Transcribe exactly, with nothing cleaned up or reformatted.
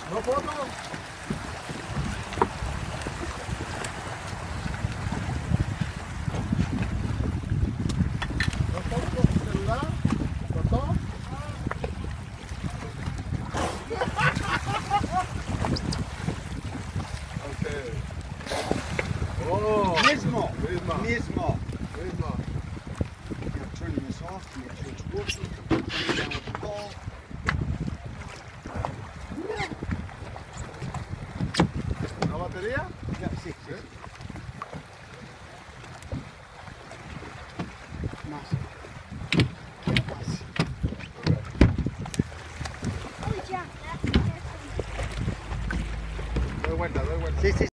¿No foto? ¿No foto con tu celular? ¿Foto? Okay. Oh, Mismo. Mismo. Mismo. Mismo. Now turning this off to make sure it's working. Turn it down with the ball. ¿Una batería? Yeah, sí, sí. ¿Sí? Más. Más. Oh, yeah, that's Doy vuelta, doy vuelta. Sí, sí.